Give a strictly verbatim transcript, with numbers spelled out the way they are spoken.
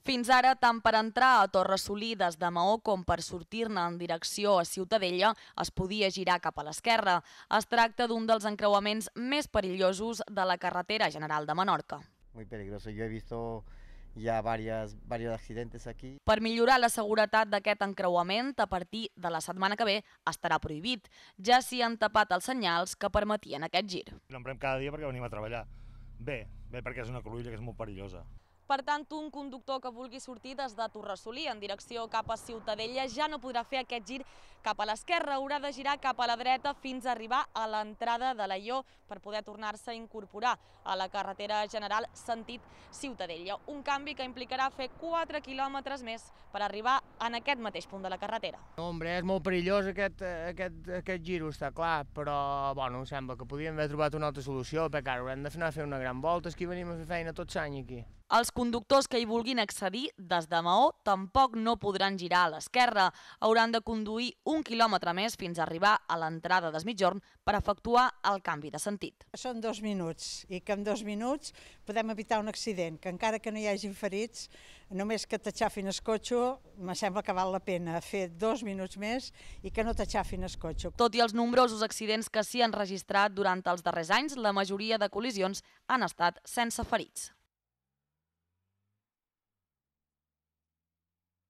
Fins ara, tant per entrar a Torre-solí des de Maó com per sortir-ne en direcció a Ciutadella, es podia girar cap a l'esquerra. Es tracta d'un dels encreuaments més perillosos de la carretera general de Menorca. Muy peligroso. Yo he visto ya varias, varios accidentes aquí. Per millorar la seguretat d'aquest encreuament, a partir de la setmana que ve estarà prohibit. Ja s'hi han tapat els senyals que permetien aquest gir. L'emprem cada dia perquè venim a treballar. Bé, bé perquè és una cruïlla que és molt perillosa. Per tant, un conductor que vulgui sortir des de Torre-solí en direcció cap a Ciutadella ja no podrà fer aquest gir cap a l'esquerra, haurà de girar cap a la dreta fins a arribar a l'entrada de l'Aió per poder tornar-se a incorporar a la carretera general sentit Ciutadella. Un canvi que implicarà fer quatre quilòmetres més per arribar en aquest mateix punt de la carretera. Hombre, és molt perillós aquest, aquest, aquest giro, està clar, però bueno, sembla que podríem haver trobat una altra solució, perquè ara haurem de anar a fer una gran volta, és que venim a fer feina tot l'any aquí. Els conductors que hi vulguin accedir des de Maó tampoc no podran girar a l'esquerra. Hauran de conduir un quilòmetre més fins a arribar a l'entrada d'Es Migjorn per efectuar el canvi de sentit. Són dos minuts i que en dos minuts podem evitar un accident, que encara que no hi hagi ferits, només que t'aixafin el cotxe, me sembla que val la pena fer dos minuts més i que no t'aixafin el cotxe. Tot i els nombrosos accidents que s'hi han registrat durant els darrers anys, la majoria de col·lisions han estat sense ferits.